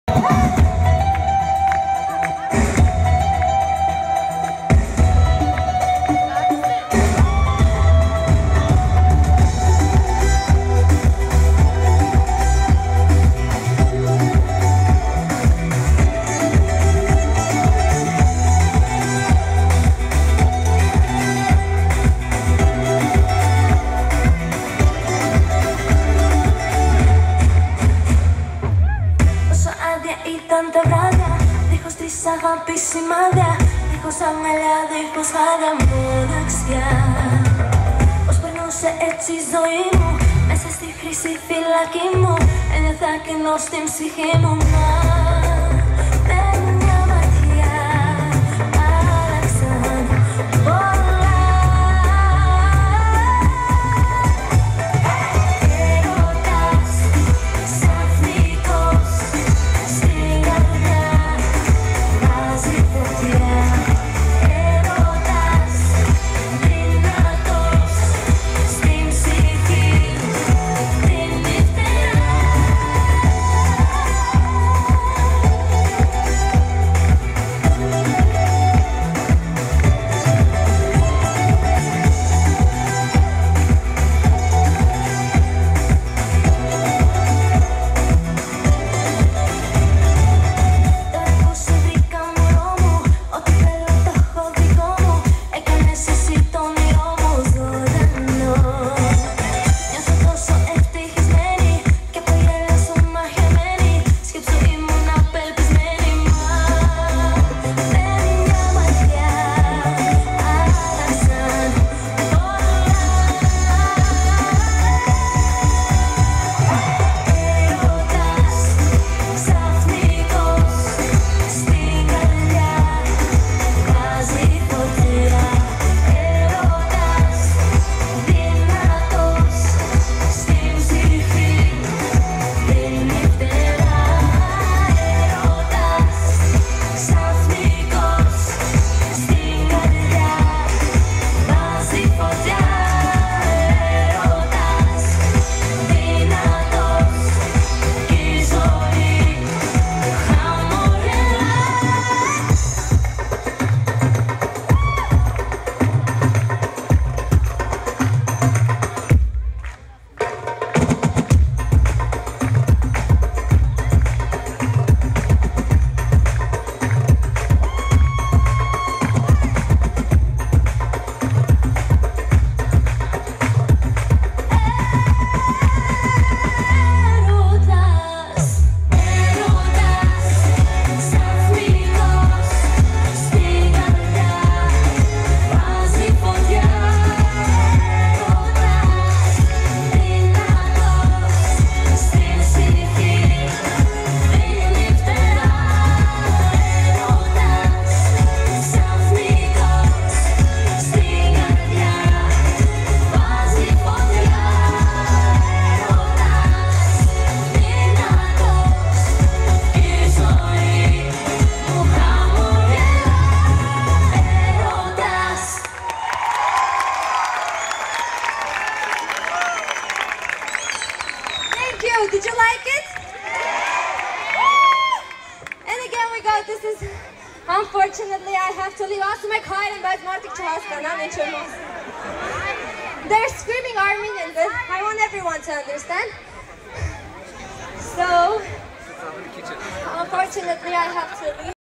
Αγάπη σημάδια, δίχως αγκαλιά, δίχως χάδια, μοναξιά. Πώς περνούσε έτσι η ζωή μου, μέσα στη χρυσή φυλακή μου. Ένιωθα κενό στην ψυχή μου, μα με μια ματιά άλλαξαν πολλά. Έρωτας, ξαφνικός, στην καρδιά βάζει φωτιά. Έρωτας, δυνατός, στην ψυχή δίνει φτερά. Did you like it? And again we got this is unfortunately I have to leave. Asuma Kayın ben artık çalışkanlar ne çözmez. They're screaming Armenian, but I want everyone to understand. So unfortunately I have to leave.